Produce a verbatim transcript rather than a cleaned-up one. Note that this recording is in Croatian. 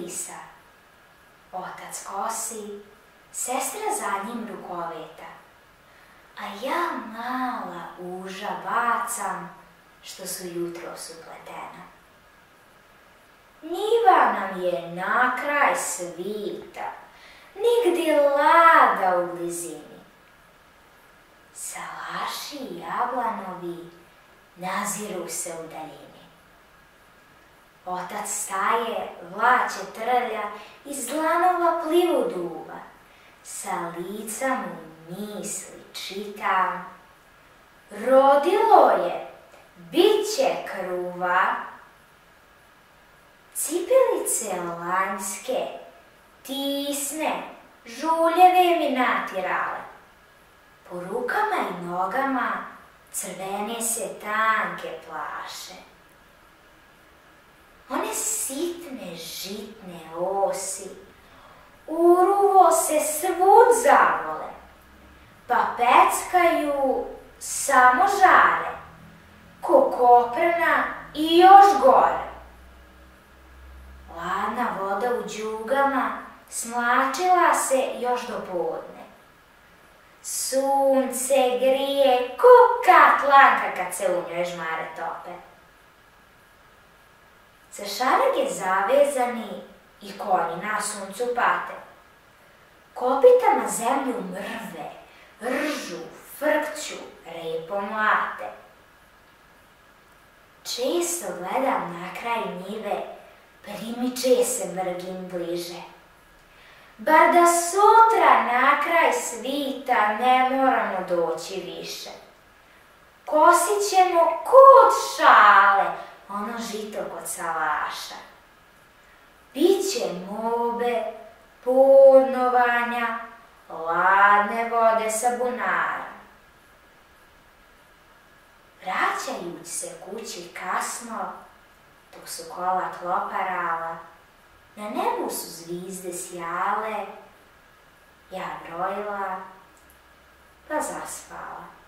lisa. Otac kosi, sestra za njim rukoveta, a ja mala uža bacam što su jutros upletena. Njiva nam je na kraj svita, nigdje lada u blizini. Salaši i jablanovi naziru se u daljini. Otac staje, vlače trlja, iz dlanova plivu duva. Sa lica mu misli čita. Rodilo je, bit će kruva. Cipelice lanjske, tisne, žuljeve mi natirale. Po rukama i nogama crvene se tanke plaše. One sitne žitne osi uruvo se svud zavole, pa peckaju samo žare, ko koprna i još gore. Ladna voda u đugama smlačila se još do podne. Sunce grije ko katlanka kad se u njoj žmare tope. Za šarage zavezani i konji na suncu pate. Kopitama zemlju mrve, ržu, frkću, repom mlate. Često gledam na kraj njive, primiče se vrgin bliže. Bar da sutra na kraj svita ne moramo doći više. Kosit ćemo kod šale, ono žito kod salaša. Biće mobe, podnovanja, ladne vode sa bunara. Vraćajući se kući kasno, dok su kola kloparala, na nebu su zvizde sjale, ja brojila, pa zaspala.